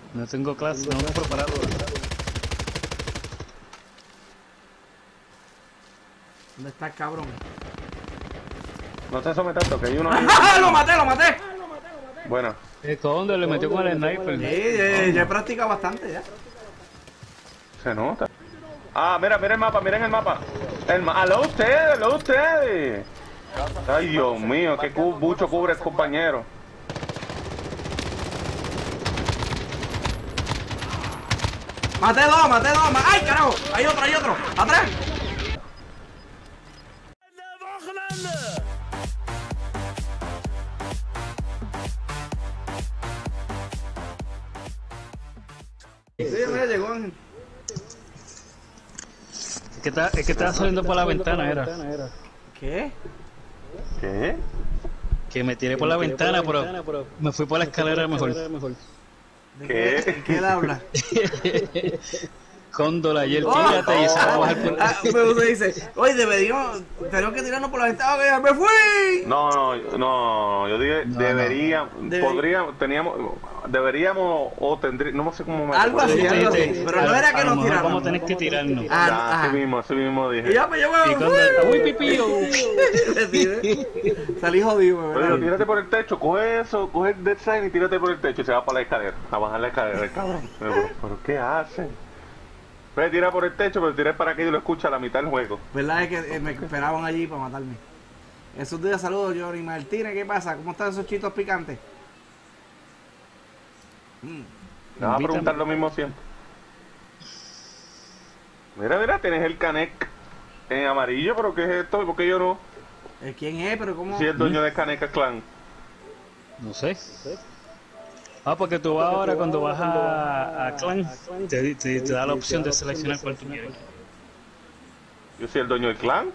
No tengo clase, no me he preparado. ¿Dónde está el cabrón? No te sometas tanto, que hay uno ahí. ¡Ah! ¡Lo maté, lo maté! Bueno. ¿Dónde le metió con el sniper? Sí, ya he practicado bastante ya. Se nota. Ah, mira el mapa, miren el mapa. ¡Aló ustedes! Ay, Dios mío, qué mucho cubre el compañero. Maté dos. ¡Ay, carajo! Hay otro. ¡Atrás! Sí, mira, llegó Ángel. Es que estaba saliendo por la ventana, era. ¿Qué? ¿Qué? Que me tiré por la ventana, pero me fui por la escalera mejor. ¿Qué? ¿Qué él habla? Cóndor ayer, tírate y se va a bajar por... Me dice, oye, tenemos que tirarnos por la ventana, que me fui. No, yo dije, deberíamos o tendríamos, no sé cómo me algo así, pero no era que nos tiráramos. Vamos a tener que tirarnos. Así mismo dije. Y ya me llevo, Y Cóndor está muy pipío. Salí jodido, Oye, ¿verdad? tírate por el techo, coge el dead sign y tírate por el techo y se va para la escalera, a bajar la escalera, el cabrón. ¿Pero qué hace? Puede tirar por el techo, pero tirar para que yo lo escuche a la mitad del juego. ¿Verdad? Es que me esperaban allí para matarme. Esos días, saludos, Johnny Martínez, ¿qué pasa? ¿Cómo están esos chitos picantes? Me vas a preguntar lo mismo siempre. Mira, tienes el Canek en amarillo, pero ¿qué es esto? ¿Por qué yo no? ¿Quién es? ¿Pero cómo? Si el dueño de Canek Clan. No sé. Porque tú vas ahora cuando vas a Clan, te da la opción de seleccionar cuál tú quieres. Yo soy el dueño del clan.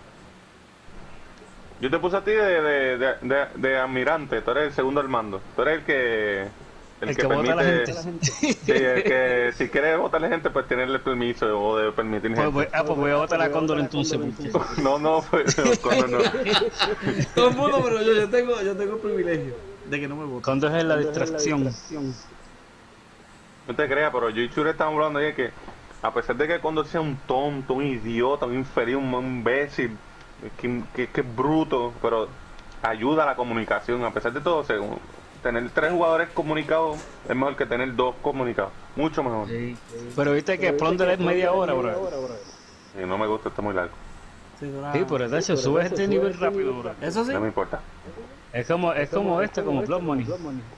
Yo te puse a ti de almirante, tú eres el segundo al mando. Tú eres el que vota a la permite. gente. Sí, el que si quieres votar a la gente, pues tenerle permiso o de permitir gente. Pues voy a votar a Cóndor entonces. Pues Cóndor no. Todo el mundo, pero yo tengo el privilegio de que no me voten. Cóndor es la distracción. No te creas, pero yo y Chure estamos hablando de que, a pesar de que Cóndor sea un tonto, un idiota, un infeliz, un imbécil, que es bruto, pero ayuda a la comunicación. A pesar de todo, tener 3 jugadores comunicados es mejor que tener 2 comunicados. Mucho mejor. Sí. Pero viste que Plunder es media hora, bro. Sí, no me gusta, está muy largo. Sí, por eso subes este nivel rápido, bro. Eso sí. No me importa. Es como Blood Money.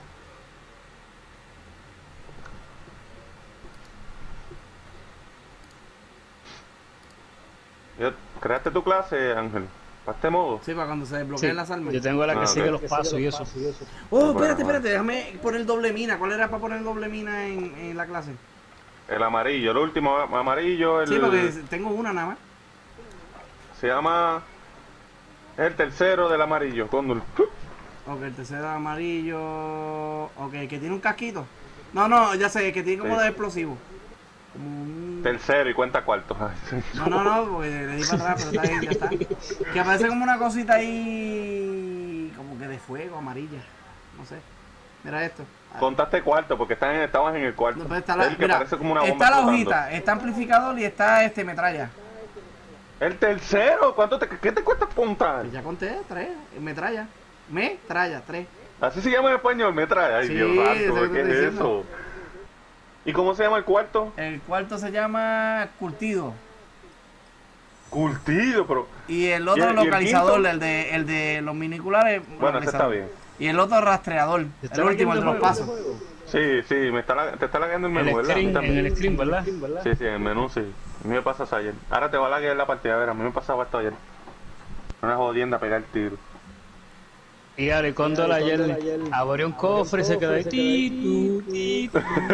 ¿Creaste tu clase, Ángel? ¿Para este modo? Sí, para cuando se desbloqueen las armas. Yo tengo la que sigue ok. los pasos y eso. Oh, espérate, déjame poner doble mina. ¿Cuál era para poner doble mina en la clase? El amarillo, el último amarillo. Sí, porque tengo una nada más. Se llama... El tercero del amarillo, Cóndor. Ok, el tercero amarillo. Ok, que tiene un casquito. No, ya sé, que tiene como Sí. de explosivo. Como un... Tercero y cuenta cuartos. No, porque le di para atrás, pero está bien, ya está. Que aparece como una cosita ahí. Como que de fuego, amarilla. No sé. Mira esto. Contaste cuarto porque estabas en el cuarto. No, pero está el que mira, parece como una bomba está la explotando. hojita, está amplificador y está metralla. El tercero, ¿qué te cuesta apuntar? Pues ya conté, 3, metralla. 3. Así se llama en español, metralla. Ay, Sí, Dios eso es santo, lo que ¿qué estoy es diciendo. eso? ¿Y cómo se llama el cuarto? El cuarto se llama curtido. Curtido, pero... Y el otro ¿Y el localizador, quinto? el de los miniculares. Bueno, ese está localizador. bien. Y el otro rastreador, el último, el de los pasos. Sí, te está lagueando el menú, En ¿verdad? el screen, ¿verdad? Sí, en el menú sí. A mí me pasa ayer. Ahora te va a laguear la partida, a ver, a mí me pasaba esto ayer. Una jodienda pegar tiro. Y ahora, Cóndor ayer abrió un cofre y se quedó ahí.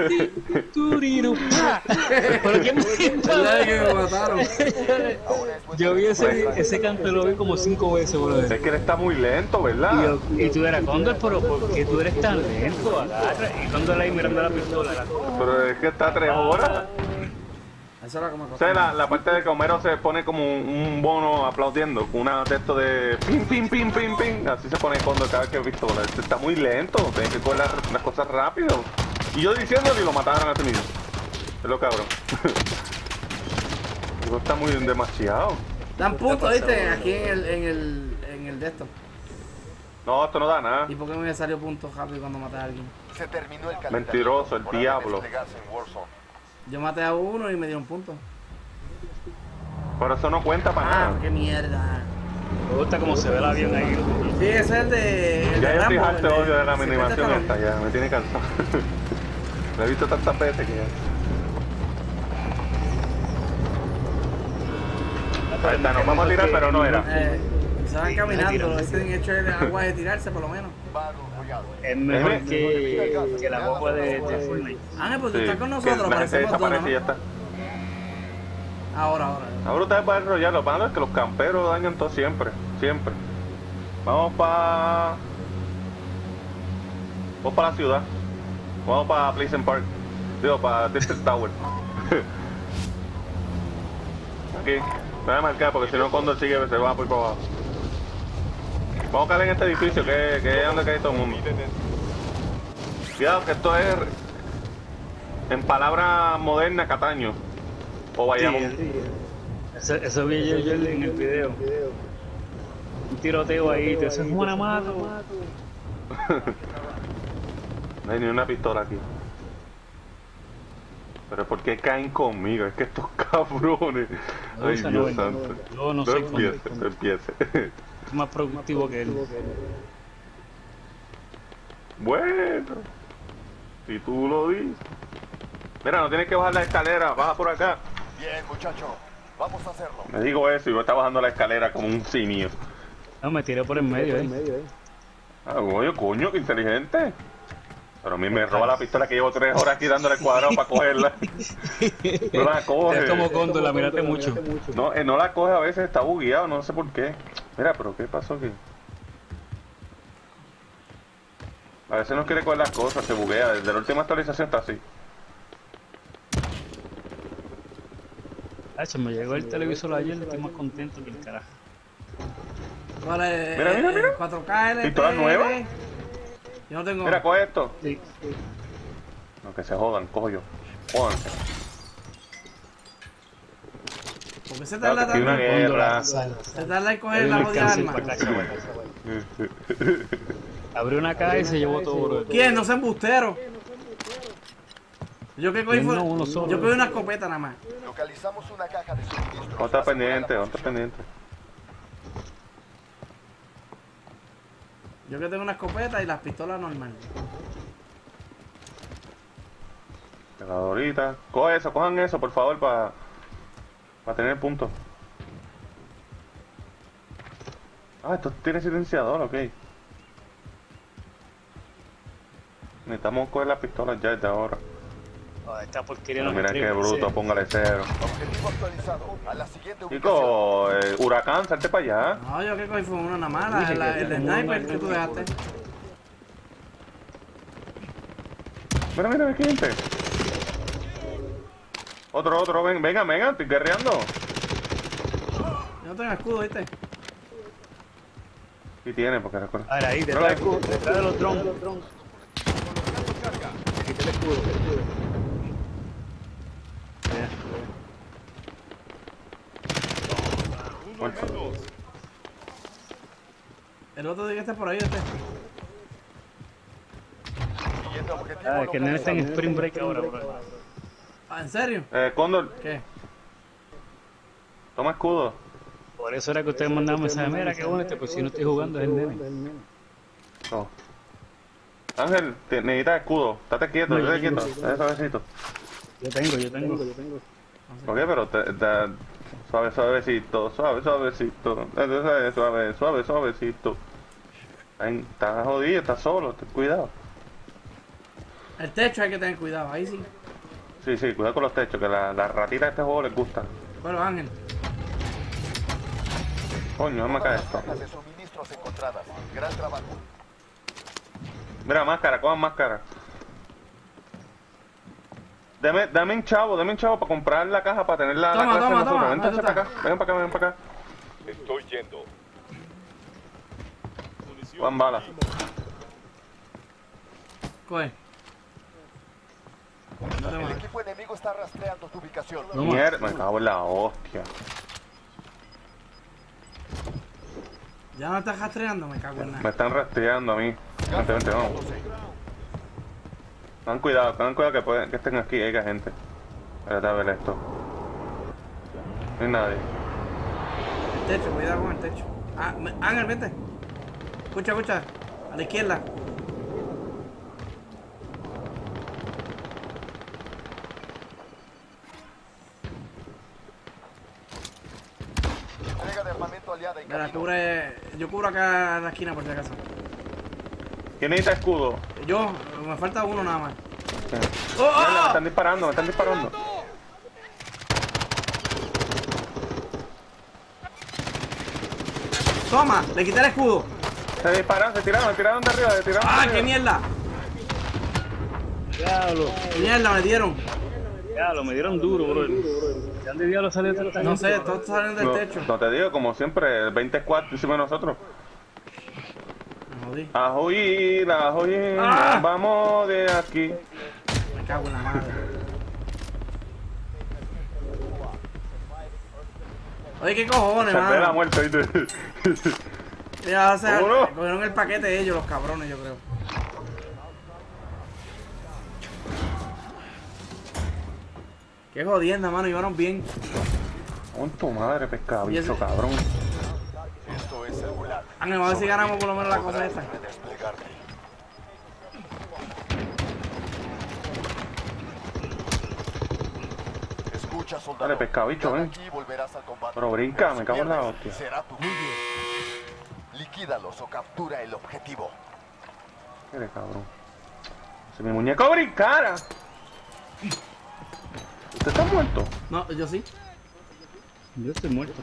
¿Pero quién ¿Verdad que me mataron? Yo vi ese canto, lo vi como 5 veces, bro. Es que él está muy lento, ¿verdad? Y tú eras Cóndor, pero ¿por qué tú eres tan lento? Agarra. Y Cóndor ahí mirando la pistola. Pero es que está a 3 horas. Eso era como O sea, la parte de que Homero se pone como un bono aplaudiendo, con una de esto de pim, pim, pim, pim, pim. Así se pone cuando cada vez que pistola. Está muy lento, tiene que coger las cosas rápido. Y yo diciéndole y lo mataron a ese mismo. Es lo cabrón. Eso está muy demasiado. Dan puntos, ¿viste? Aquí en el de esto. No, esto no da nada. ¿Y por qué me salió puntos rápido cuando maté a alguien? Se terminó el calendario. Mentiroso, el Hora de diablo. desplegarse en Warzone. Yo maté a uno y me dieron puntos. Pero eso no cuenta para Ah, nada. qué mierda. Me gusta cómo se ve el avión ahí. Sí, ese es el de. El Ya de yo estoy Rambo, harto el odio de la Sylvester animación Stallone. esta, ya me tiene cansado. Lo he visto tantas veces que ya. Ahí está, nos vamos a tirar, pero no era. Se van caminando, lo dicen hecho de agua de tirarse por lo menos. Vago, cuidado. Es mejor que la guagua de Fortnite. Ángel, pues tú Sí, estás con que nosotros, la gente parecemos dos, desaparece y ya ¿no? está. Ahora. Ahora ustedes van a enrollar, lo malo es que los camperos dañan todo siempre, siempre. Vamos para la ciudad. Vamos para Pleasant Park. Digo, para District Tower. Aquí, voy a marcar porque si no cuando sigue se va por abajo. Vamos a caer en este edificio que es donde cae todo el mundo. Cuidado que esto es en palabras modernas Cataño. O Bayamón. Eso vi yo en el video. Un tiroteo ahí, te hacen una mato. No hay ni una pistola aquí. Pero ¿por qué caen conmigo? Es que estos cabrones. No, Ay, esa Dios no, santo. yo no No soy empiece, no empiece. Es más productivo que él. Bueno, si tú lo dices. Mira, no tienes que bajar la escalera, baja por acá. Bien, muchacho. Vamos a hacerlo. Me digo eso y voy a estar bajando la escalera como un simio. No, me tiré por el medio, Ah, coño, qué inteligente. Pero a mí me roba la pistola que llevo 3 horas aquí dándole el cuadrado para cogerla. No la coge. Es como Góndola, mírate mucho. No, no la coge a veces, está bugueado, no sé por qué. Mira, pero ¿qué pasó aquí? A veces no quiere coger las cosas, se buguea. Desde la última actualización está así. Me llegó el televisor ayer, estoy más contento que el carajo. Vale, Mira. 4K LTE. ¿Pistola nueva? Yo no tengo. Mira, coge esto. Sí. No, que se jodan, cojo yo. Jódanse. ¿Por qué se Claro, tarda que aquí hay una tanto? guerra. Se tarda en coger Hay la un jodida cáncer arma. para acá, chaval. Abrió una caja y se llevó todo, bro. ¿Quién? No sean embusteros. Yo que cogí fue. No, uno solo. Yo cogí una escopeta nada más. Localizamos una caja de suministros. No está pendiente, no está pendiente. Yo que tengo una escopeta y las pistolas normales. Pegadorita. Coge eso, cojan eso, por favor, para tener puntos. Ah, esto tiene silenciador, ok. Necesitamos coger las pistolas ya desde ahora. Esta porquería Pero no me mira qué atrevo, bruto, sí. póngale 0. Objetivo actualizado. A la siguiente ubicación. Chico, huracán, salte para allá. No, yo que cogí fue una nada más, Dije que el tengo sniper una- que tú dejaste. Mira, aquí gente. Otro, venga, estoy guerreando. Yo no tengo escudo, ¿viste? Sí tiene, porque recuerda. Ahora ahí, detrás de los drones. Quita el escudo. El otro día que está por ahí, ¿viste? Siguiente objetivo Ah, es que el nene está en localizado. Spring Break ahora, bro. Ah, ¿en serio? Cóndor, ¿Qué? toma escudo. Por eso era que ustedes mandaban mensajes, mira qué bueno pues si no estoy jugando es el nene. No. Ángel, necesitas escudo. Estate quieto, No, yo estate tengo. quieto. Dale suavecito. Yo tengo. Ok, pero suavecito. Suavecito. Ay, estás jodido, estás solo, ten cuidado. El techo hay que tener cuidado, ahí sí. Sí, cuidado con los techos, que las ratitas de este juego les gustan. Bueno, Ángel. Coño, me cae esto. Cajas de suministros encontradas. Gran trabajo. Mira, máscara, cojan máscara. Dame un chavo para comprar la caja para tener la Toma, clase de toma, nosotros. toma. Vénganse Ahí para está. acá, vengan para acá. Estoy yendo. Juan Bala. Coge. No te El mato. equipo enemigo está rastreando tu ubicación. No más. Mierda, me cago en la hostia. Ya no estás rastreando, me cago en Me nada. están rastreando a mí. Vente, vente, vamos. Tengan cuidado que estén aquí, haya gente. Espérate a ver esto. No hay nadie. El techo, cuidado con el techo. Ángel, vete. Escucha. A la izquierda. Entrega de armamento aliada en Mira, camino. yo cubro acá en la esquina por si acaso. ¿Quién necesita escudo? Yo, me falta uno nada más. ¡Oh, Mierda, me oh, están disparando, me están disparando. oh! Toma, le quité el escudo. Se dispararon, se tiraron de arriba, se tiraron de ¡Ah, arriba. qué mierda! Diablo. ¡Qué mierda me dieron! Diablo, me dieron duro, bro. ¿De dónde diablo salió tanta No gente? sé, todos salen del No, techo. no te digo, como siempre, el 24 encima de nosotros. Me jodí. Ajoy, ¡Ah! vamos de aquí. Me cago en la madre. Oye, ¿qué cojones, Salvé la mano? muerte, ¿viste? Mira, o sea, ¿Cómo no? cogieron el paquete ellos, los cabrones, yo creo. Qué jodienda, mano, iban bien. Con tu madre, Y pescabicho, ese- cabrón. Esto es el Gulag. Ángel, vamos a ver si ganamos por lo menos la cosa esta. Podrás desplegarte. Escucha, soldado. Dale, pescabicho, Gana ven. aquí y volverás al combate. Pero brinca, Si me cago en la pierdes, hostia. Será tu Liquídalos o captura el objetivo. Mire, cabrón. Si mi muñeco brincara. ¿Usted está muerto? No, yo sí. Yo estoy muerto.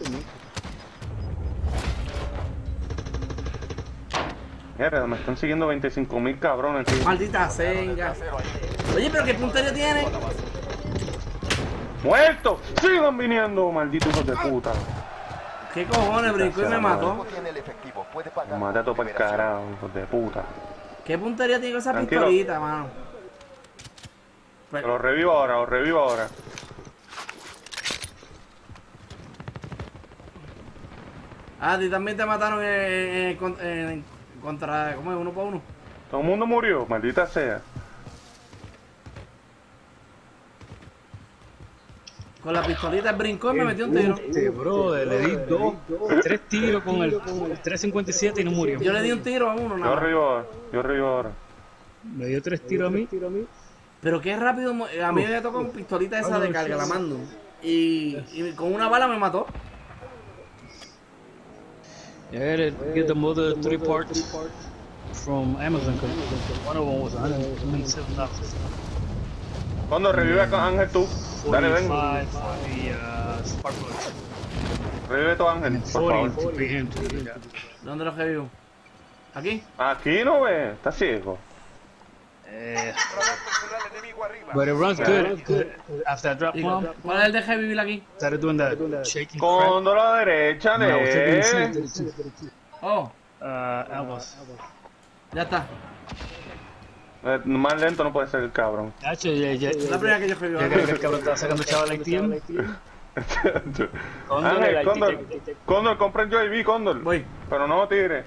Mierda, me están siguiendo 25.000 cabrones, tío. Maldita senga. Trasero ahí. Oye, pero qué puntería tiene. ¡Muerto! ¡Sigan viniendo, malditos hijos de puta! ¿Qué cojones? Brincó y me El mató. equipo tiene el efectivo. Puede pagar. Mate a todo para el liberación. carajo, hijos de puta. ¿Qué puntería tiene esa Tranquilo. pistolita, mano? Lo revivo ahora, lo revivo ahora. Ah, a ti también te mataron contra. ¿Cómo es? Uno por uno. Todo el mundo murió, maldita sea. Con la pistolita brincó y me metió un tiro. Brother, le di tres tiros con el 357 y no murió. Yo le di un tiro a uno, Yo nada más. revivo ahora, yo revivo ahora. Me dio 3 tiros a mí. Pero qué rápido. A mí me tocó con pistolita esa de carga, la mando. Y con una bala me mató. I gotta get the mother 3 parts from Amazon because one of them was $127. Cuando revive a Ángel tú, dale, ven. 45 for the spark plugs. Revive tu Ángel, And por 40 favor. to pay him to do that. ¿Dónde lo revivo? ¿Aquí? Aquí no ve, está ciego. Radar personal enemigo arriba. But it runs good. 'Cause after I drop ¿Y bomb, ¿Cuál es el de revivir aquí? started doing that shaking crap. Condo a la derecha, When I was taking the seat, de. did it too. Oh, Elbows. ya está. Más lento no puede ser el cabrón. Actually, ya Es la primera que yo revivo. creo que el cabrón estaba sacando chaval like TM. Ángel, like, Cóndor, take- Cóndor, compra el UAV, Cóndor. Voy. Pero no tire.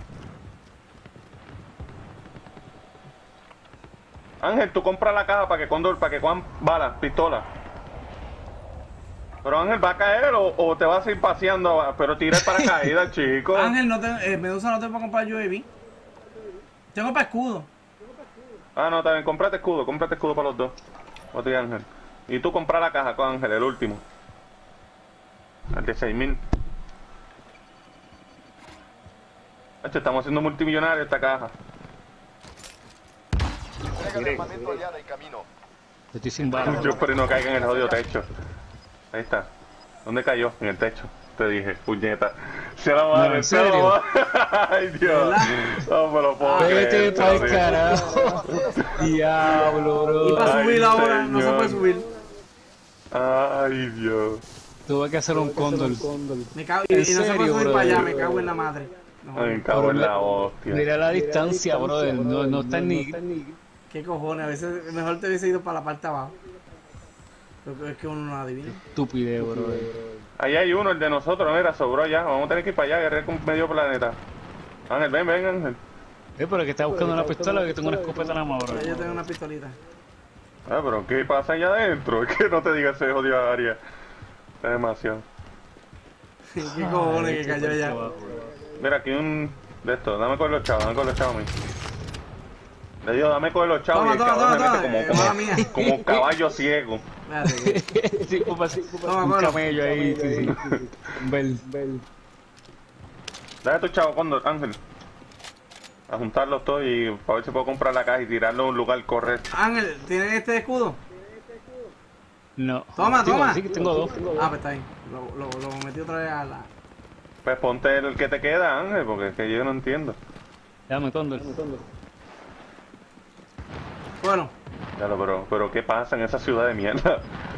Ángel, tú compras la caja para que Cóndor, para que cojan balas, pistolas. Pero Ángel, ¿va a caer o te vas a ir paseando? Pero tira el paracaídas, chico. Ángel, Medusa no te puedo comprar UAV. Tengo para escudo. Ah, no, también, cómprate escudo para los dos. Otro y Ángel. Y tú compras la caja con Ángel, el último. El de 6.000. Hacho, estamos haciendo multimillonarios esta caja. Entrega de armamento aliada en camino. Estoy sin balas. Yo espero y no caiga en el jodido techo. Ahí está. ¿Dónde cayó? En el techo. Te dije, puñeta. Se la madre, ¿en se la serio? madre. Ay, Dios. ¿Verdad? No me lo puedo Vete creer, pa'l cabrón. carajo. Diablo, Y bro. para Ay, subir ahora, no se señor. puede subir. Ay, Dios. Tuve que hacer un cóndor. Me cago, ¿En y no se puede serio, subir brother? para allá, me cago en la madre. No, Ay, me cago en la hostia. Mira la distancia, brother. No está ni. ¿Qué cojones? A veces mejor te hubiese ido para la parte de abajo. Pero es que uno no adivina. Estupidez, bro. Ahí hay uno, el de nosotros, mira, sobró ya. Vamos a tener que ir para allá, guerrero con medio planeta. Ángel, ven, ven, Ángel. Pero que está buscando una pistola, que tengo una escopeta en la mano, bro. Yo tengo una pistolita. Ah, pero ¿qué pasa allá adentro? Es que no te digas ese jodido área. Es demasiado. ¿Qué cojones que cayó allá? Mira, aquí un de estos. Dame con los chavos, dame con los chavos a mí. Le digo, dame con los chavos y el Toma, cabrón toma, se mete toma. Mala mía. como caballo ciego. Espérate, que- Sí, Toma, un colo. camello ahí, sí. Un bel. Dale a tu chavo cuando, Ángel. A juntarlos todos y para ver si puedo comprar la caja y tirarlo a un lugar correcto. Ángel, ¿tienes este escudo? No. Toma, toma. Sí, que tengo dos. Ah, pues está ahí. Lo metí otra vez a la... Pues ponte el que te queda, Ángel, porque es que yo no entiendo. Dame cóndor. Bueno, Claro, pero ¿qué pasa en esa ciudad de mierda?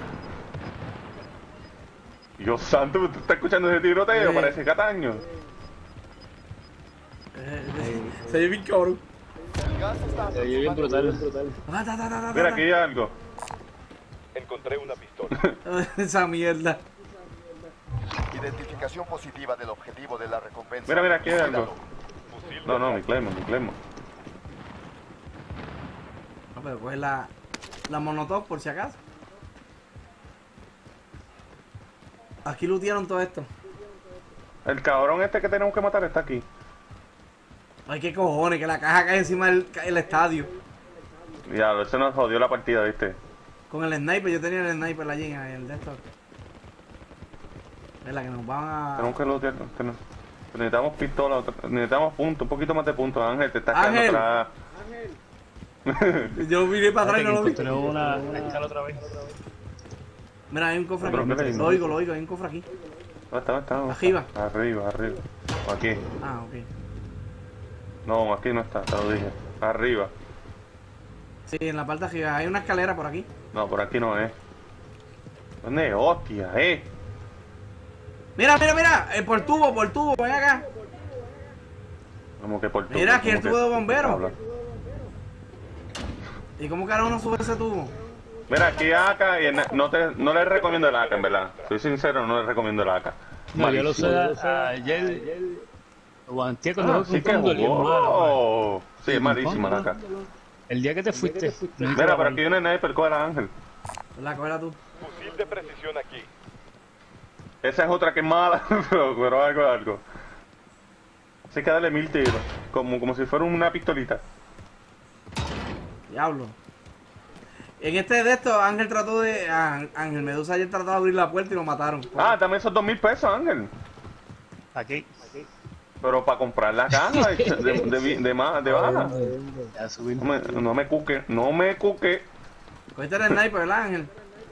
Dios santo, ¿tú estás escuchando ese tiroteo? Parece Cataño. se oye bien cabrón. El gas está Se oye bien aproximándose. brutal. Mira, aquí hay algo. Encontré una pistola. Esa mierda. Identificación positiva del objetivo de la recompensa. Mira, mira, aquí hay algo. Fusil No, de mi Claymore, mi Claymore. No, pero coge la monotop por si acaso. Aquí lootearon todo esto. El cabrón este que tenemos que matar está aquí. Ay, qué cojones, que la caja cae encima del estadio. Ya, eso nos jodió la partida, ¿viste? Con el sniper, yo tenía el sniper allí en el desktop. Es la que nos van a... Tenemos que lootear. Necesitamos pistola, necesitamos puntos, un poquito más de puntos. Ángel, te estás Ángel. quedando atrás. Yo miré para atrás y no lo vi. Encontré una escala otra vez. Mira, hay un cofre Pero, aquí. ¿qué le digo? Lo oigo, hay un cofre aquí. ¿Dónde está? Arriba. Arriba. O aquí. Ah, ok. No, aquí no está, te lo dije. Arriba. Sí, en la parte de arriba. Hay una escalera por aquí. No, por aquí no es. ¿Dónde? Hostia, Mira. Por tubo, ven acá. Como que por tu. Mira, aquí el como tubo de que- bombero. habla. ¿Y cómo carajo uno sube ese tubo? Mira, aquí AK y no les recomiendo el AK, en verdad. Soy sincero, no les recomiendo el AK. No, yo lo Malísimo. usé ayer o antier cuando Ah, jugué sí con que cóndor y es malo, bro. jugó. Sí, es malísima la AK. El día que te fuiste. no hice Mira, la por aquí hay una sniper, coge a Ángel. La cógela tú. Fusil de precisión aquí. Esa es otra que es mala, pero algo. Así que dale 1000 tiros, como si fuera una pistolita. Diablo. En este de estos, Ángel trató de... Ángel Medusa ayer trató de abrir la puerta y lo mataron. Ah, dame esos 2000 pesos, Ángel. Aquí. Pero para comprar la caja de bala. Ya subí. No me cuque. Cogiste el sniper, ¿verdad, Ángel?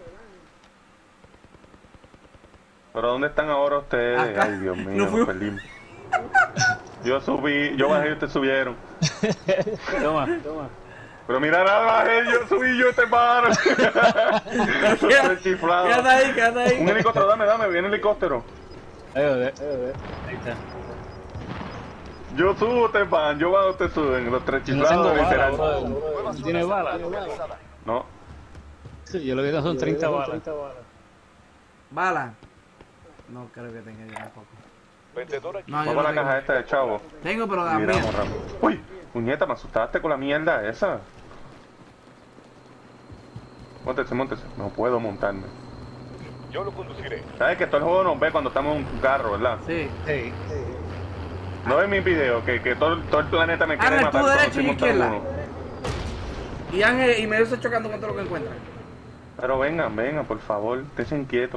Pero ¿dónde están ahora ustedes? Acá. Ay, Dios mío, No fui- nos perdimos. Yo subí, yo bajé y ustedes subieron. Toma. Pero mira, nada bajé, yo subí, yo te paro. Estoy chiflado. Quédate ahí. Un helicóptero, dame, viene el helicóptero. Ahí está. Yo subo, te van, yo bajo, te suben. Los tres Yo no tengo chiflados, bala, literal. bro. Nueva ¿Tú zona tienes bala? localizada. No, Sí, yo lo que tengo son 30 balas. Bala. No creo que tenga yo tampoco. Vendedor aquí. No, yo vamos no a la tengo. caja esta de chavo. Tengo, pero Y la mía. miramos rápido. Uy, puñeta, me asustaste con la mierda esa. Móntese. No puedo montarme. Yo lo conduciré. ¿Sabes que todo el juego nos ve cuando estamos en un carro, verdad? Sí. Hey. No ves mis videos, que todo el planeta me quiere Ángel, matar tú cuando derecha estoy y montando izquierda. uno. Y Ángel y Medusa chocando contra lo que encuentran. Pero vengan, por favor, esténse inquietos.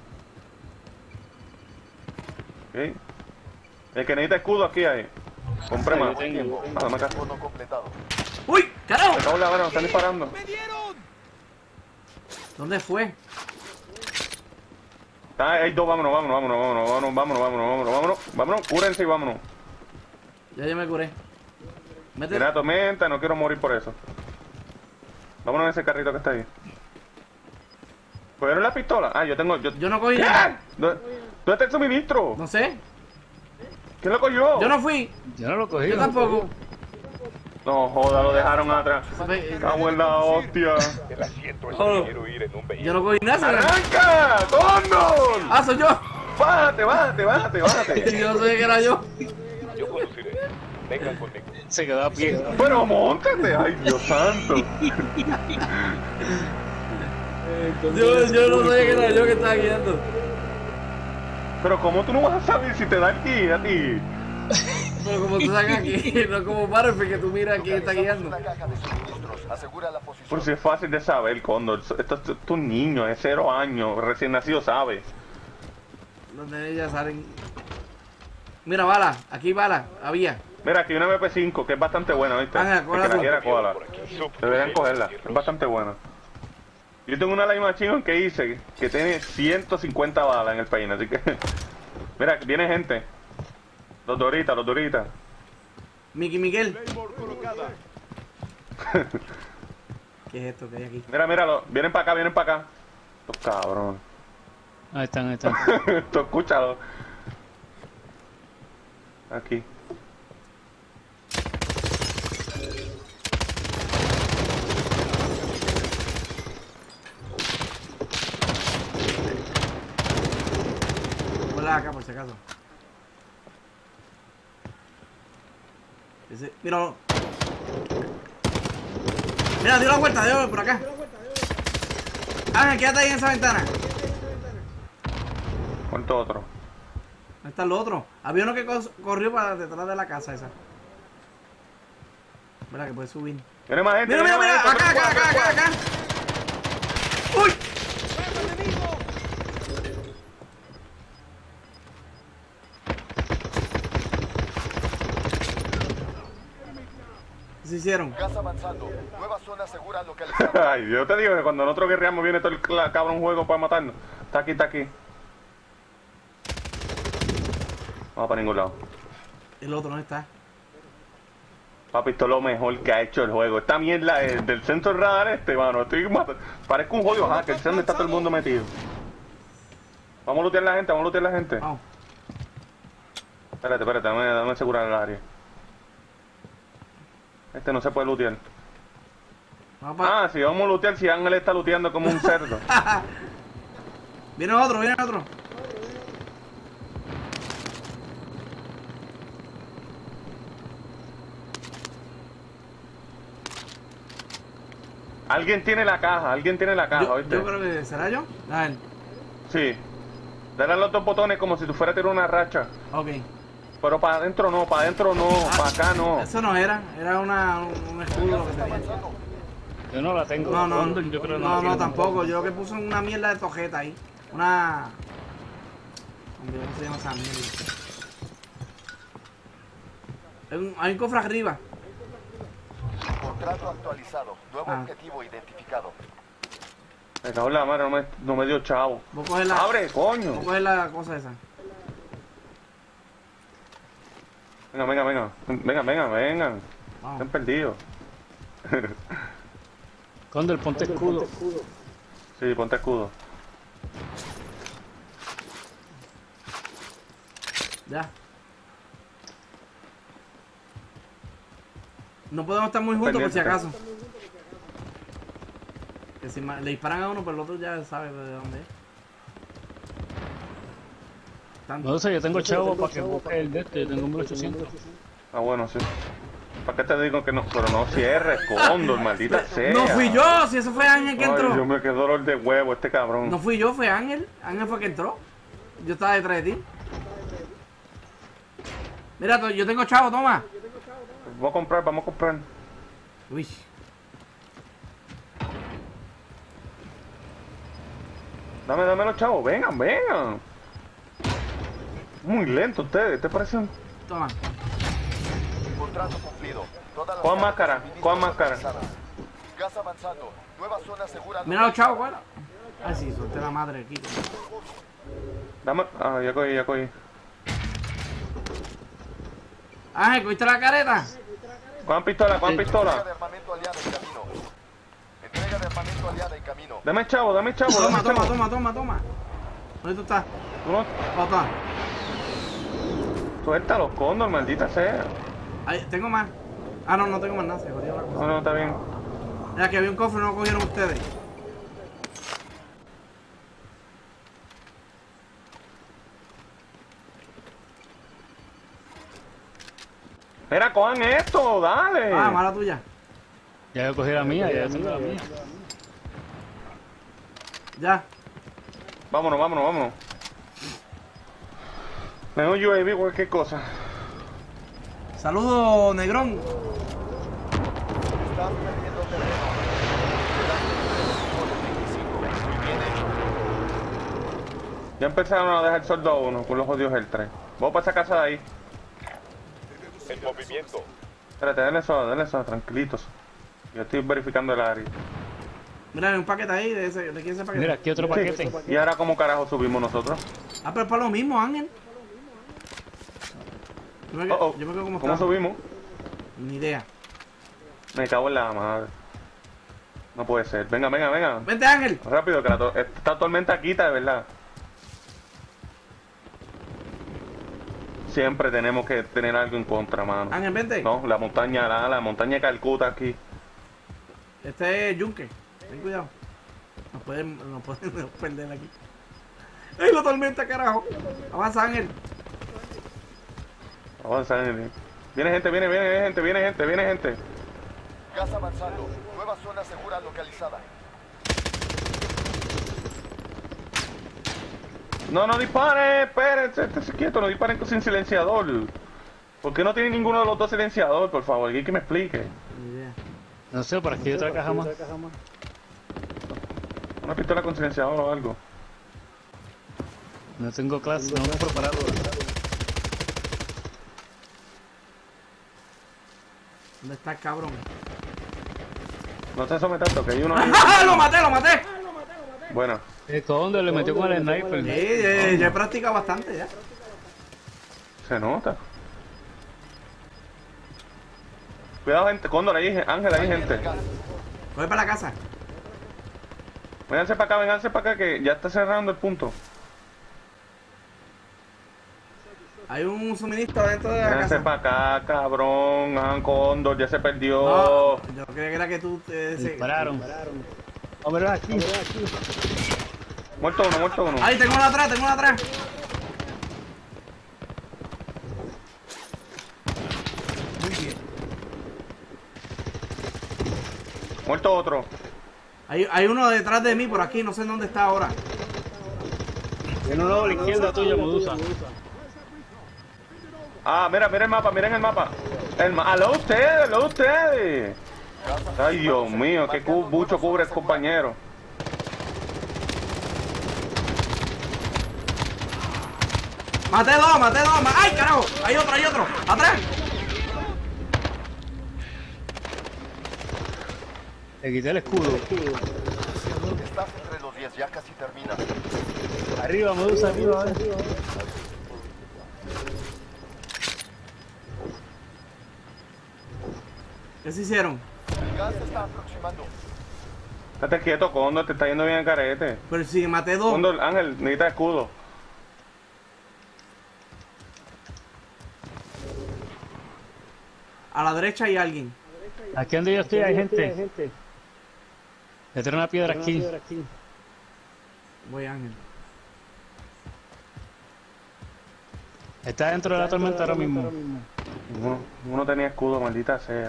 ¿Ok? El que necesita escudo aquí hay. Compré más. Tiempo. Dame acá. Turno completado. ¡Uy! ¡Carajo! Me cago en la mano, están disparando. ¿Dónde fue? Hay dos, vámonos, cúrense y vámonos. Ya yo me curé. Mete. Mira, tormenta, no quiero morir por eso. Vámonos en ese carrito que está ahí. ¿Cogieron la pistola? Ah, yo tengo... Yo no cogí ¿Qué? nada. ¿Dónde está el suministro? No sé. ¿Quién lo cogió? Yo no fui. Yo no lo cogí. Yo tampoco. No joda, lo dejaron atrás. Cago en la hostia. El asiento es Oh. quiero ir en un vehículo. Yo no cogí nada. ¡Arranca! ¡Condor! ¡Ah, soy yo! ¡Bájate, bájate, bájate, bájate! Yo no sabía que era yo. Yo conduciré. Vengan conmigo. Se quedó a pie. Pero montate, ay Dios santo. Yo no sabía que era yo que estaba guiando. Pero ¿cómo tú no vas a saber si te da aquí a ti? Pero como tú sacas aquí, no como Battlefield que tú miras quién está guiando. Una caja de suministros. Asegura la posición. Por si es fácil de saber, Condor. Esto es un niño, es 0 años, recién nacido sabe. Los nenes ya salen. Mira, bala, aquí bala, había. Mira, aquí hay una MP5 que es bastante buena, ¿viste? Ángel, El que cógela la tú. quiera, cógala. Deberían cogerla, es bastante buena. Yo tengo una Live Machine que hice que tiene 150 balas en el peine, así que... Mira, viene gente. Los doritas, los doritas. Miki Miguel. ¿Qué es esto que hay aquí? Mira, míralo, vienen para acá, vienen para acá. Estos cabrones. Ahí están, ahí están. Tú escúchalo. Aquí. Ponla acá por si acaso. Míralo. Mira, dio la vuelta, por acá. Ángel, quédate ahí en esa ventana. ¿Cuánto otro? ¿Dónde está el otro? Había uno que corrió para detrás de la casa esa. Mira que puede subir. Viene más gente. Mira, mira, viene mira, más gente, acá. ¡Uy! ¿Qué se hicieron? Gas avanzando. Nueva zona segura localizada. Ay, yo te digo que cuando nosotros guerreamos viene todo el cabrón juego para matarnos. Está aquí, está aquí. Vamos para ningún lado. El otro, ¿dónde está? Papi, esto es lo mejor que ha hecho el juego. Esta mierda del centro de radar mano. Parezco un jodido hacker. Sé dónde está todo el mundo metido. Vamos a lootear la gente, vamos a lootear la gente. Vamos. Espérate, dame asegurar el área. Este no se puede lootear. Vamos para... Ah, si vamos a lootear, si Ángel está looteando como un cerdo. Viene otro, viene otro. Alguien tiene la caja, ¿oíste? Yo creo que será yo. A ver. Sí. Dale a los dos botones como si tú fueras a tirar una racha. Ok. Pero para adentro no, para acá no. Eso no era, era un escudo lo que tenía. Yo no la tengo. No, Condor, yo creo que la no, tiene. tampoco. Yo que puse una mierda de tojeta ahí. Una... Hombre, ¿cómo se llama esa mierda? Hay un cofre arriba. Contrato actualizado. Nuevo Ah. objetivo identificado. Me cago en la madre, no me dio chavo. Voy a coger la... ¡Abre, coño! Voy a coger la cosa esa. Venga. Vamos. Están perdidos. Condor, ponte escudo. Sí, ponte escudo. Ya. No podemos estar muy juntos por si Pendiente. acaso. Que si le disparan a uno, pero el otro ya sabe de dónde es. No sé, yo tengo chavo para que busque el de este. Yo tengo 1800. Ah, bueno, sí. ¿Para qué te digo que no? Pero no cierres, Condor, maldita sea. No fui yo, si eso fue Ángel que Ay, entró. yo me quedé dolor de huevo este cabrón. No fui yo, fue Ángel. Ángel fue que entró. Yo estaba detrás de ti. Mira, yo tengo chavo, toma. Vamos a comprar. Uy. Dame los chavos, vengan. Muy lento ustedes, ¿te parecen? Toma. Contrato cumplido. Todas las Cojan cajas máscara, de suministros cojan máscara. localizadas. Gas avanzando. Nueva zona segura Mira los chavos, ¿cuál? Ay, sí, solté la madre aquí. Ya cogí. Ángel, ¿cogiste la careta? ¿Cuán pistola? Entrega de armamento aliado en camino. Entrega de armamento aliada en camino. Dame chavo. Toma. ¿Dónde tú estás? Tú no... Oh, toma. Suéltalos, Condor, maldita sea. Ahí, tengo más. Ah, no, no tengo más nada, se jodió la cosa. No, no, está bien. Mira, que había un cofre y no lo cogieron ustedes. Mira, cojan esto, dale. Ah, mala tuya. Ya yo cogí la mía, ya yo tengo la mía. Ya. Vámonos, vámonos, vámonos. Me un UAV, cualquier cosa. Saludos, Negrón. Estás perdiendo terreno. Quedan 25. Muy bien hecho. Ya empezaron a dejar sordo a uno con los odios el 3. Vamos para esa casa de ahí. En movimiento. Espérate, denle eso, tranquilitos. Yo estoy verificando el área. Mira, hay un paquete ahí, ¿de quién es ese paquete? Mira, aquí otro paquete. ¿Y ahora cómo carajo subimos nosotros? Ah, pero es para lo mismo, Ángel. Yo me, Oh, oh. yo me quedo como ¿Cómo está. subimos? Ni idea. Me cago en la madre. No puede ser. Venga, venga, venga. Vente, Ángel. Rápido, que esta tormenta quita, de verdad. Siempre tenemos que tener algo en contra, mano. Ángel, vente. No, la montaña de Calcuta aquí. Este es Yunque. Ten cuidado. No pueden perder aquí. ¡Ey, la tormenta, carajo! Avanza, Ángel. Avanza, viene gente, viene gente. Gas avanzando. Nueva zona segura localizada. No, no disparen, espérense, esténse quieto, no disparen sin silenciador. ¿Por qué no tiene ninguno de los dos silenciador, por favor? Alguien que me explique. Ni idea. No sé, por aquí hay otra caja más. Una pistola con silenciador o algo. No tengo clase, no me he preparado. ¿Dónde está el cabrón? No se someta tanto, que hay uno ahí. ¡Ah, lo maté, lo maté! Bueno, ¿Dónde le metió con el sniper? Sí, ya he practicado bastante ya. se nota. Cuidado, gente, Cóndor, ahí, Ángel, ahí, gente. Voy para la casa. Vénganse para acá, que ya está cerrando el punto. Hay un suministro dentro de la Vénganse casa. para acá, cabrón. Cóndor, ya se perdió. No, yo creía que era que tú te... Dispararon. Vamos a ver aquí. Muerto uno. ¡Ay, tengo uno atrás, tengo uno atrás! Muerto otro. Hay uno detrás de mí por aquí, no sé en dónde está ahora. Tiene uno a la izquierda tuya, Medusa. Ah, miren el mapa. ¡Aló ustedes! Ay, Dios mío, qué mucho cubre el compañero. Maté dos. ¡Ay, carajo! Hay otro. ¡Atrás! Le quité el escudo. Estás entre los 10, ya casi terminas. Arriba, Medusa, arriba. ¿Qué se hicieron? El gas se está aproximando. Estate quieto, Cóndor, te está yendo bien el carete. Pero si maté dos. Cóndor, Ángel, necesita escudo. A la derecha hay alguien. Aquí donde yo estoy hay gente. Le tiro una piedra aquí. Voy, Ángel. Está dentro de la tormenta ahora mismo. Uno tenía escudo, maldita sea.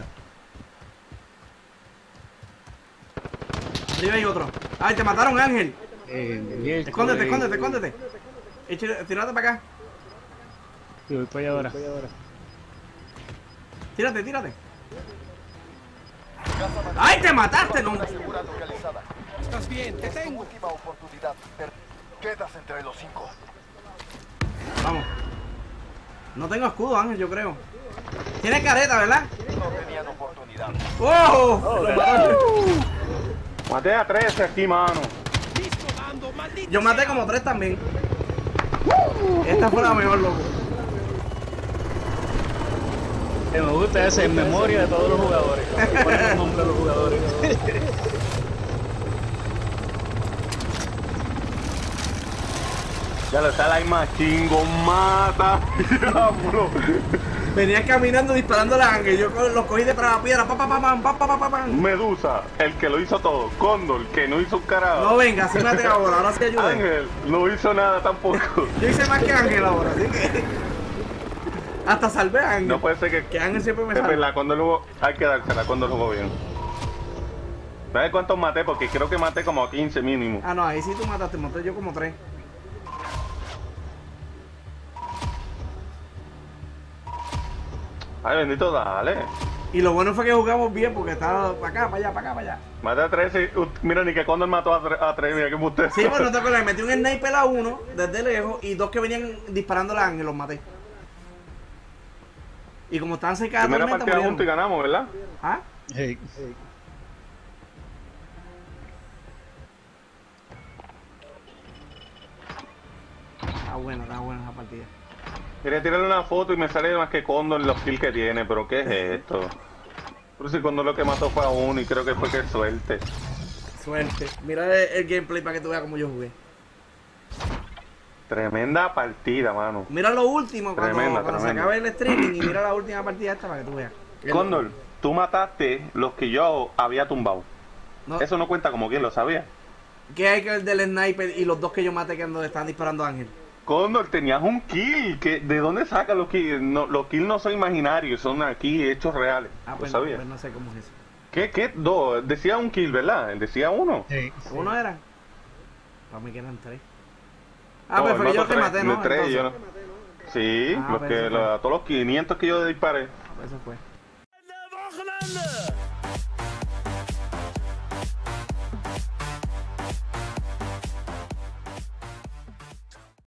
Arriba hay otro. ¡Ay, te mataron, Ángel! Escóndete. Tírate para acá. Sí, voy para allá ahora. Tírate. Gas avanzando. ¡Ay, te mataste! No. Zona segura localizada. ¿Estás bien? Te tengo. Última oportunidad. Quedas entre los 5. Vamos. No tengo escudo, Ángel, yo creo. Tiene careta, ¿verdad? No tenían oportunidad. ¡Oh! Maté a 13 aquí, mano. Yo maté como 3 también. Esta fue la mejor, loco. Me gusta ese en memoria de todos los jugadores. Poner los nombres de los jugadores. Ya lo está la más chingo, mata. Diablo. Venía caminando disparando a Ángel. Yo los cogí de para la piedra. Pa, pa, pa, pam, pa, pa, pa, pa, pam. Medusa, el que lo hizo todo. Cóndor, que no hizo un carajo. No, venga, así mate ahora. Ahora sí ayudé. Ángel, no hizo nada tampoco. Yo hice más que Ángel ahora, así que. Hasta salvé a Ángel. No puede ser Que Ángel siempre me Es salva. verdad, Cóndor luego hay que dársela, Cóndor jugó bien. ¿Sabes cuántos maté? Porque creo que maté como a 15 mínimo. Ah, no, ahí sí tú mataste. Maté yo como 3. Ay, bendito, dale. Y lo bueno fue que jugamos bien porque estaba para acá, para allá, para acá, para allá. Maté a 13. Mira, ni que Cóndor mató a 3. Mira que usted. Sí, bueno, no te acuerdas, metí un sniper a uno desde lejos y 2 que venían disparando a Ángel, los maté. Y como estaban cerca de la Primera tormenta, partida juntos y murieron. ganamos, ¿verdad? ¿Ah? Hey. Está buena esa partida. Quería tirarle una foto y me sale más que Cóndor los kills que tiene, pero ¿qué es esto? Pero si Cóndor lo que mató fue a uno y creo que fue que suerte. Suerte. Mira el gameplay para que tú veas cómo yo jugué. Tremenda partida, mano. Mira lo último cuando se Tremenda. acabe el streaming y mira la última partida esta para que tú veas. Cóndor, tú mataste los que yo había tumbado. No, Eso no cuenta como quien lo sabía. ¿qué hay que ver del sniper y los 2 que yo maté que estaban disparando a Ángel? Cóndor, tenías un kill. ¿De dónde sacas los kills? No, los kills no son imaginarios, son aquí hechos reales. Ah, ¿Lo pues, sabías? pues no sé cómo es eso. ¿Qué? Dos. Decía un kill, ¿verdad? Él decía uno. Hey. ¿Uno era? Para mí que eran 3. Ah, No, pues él fue que yo mató te maté, ¿no? tres, Entonces, yo no. Sí, Ah, pues eso fue. todos los 500 que yo disparé. Eso fue.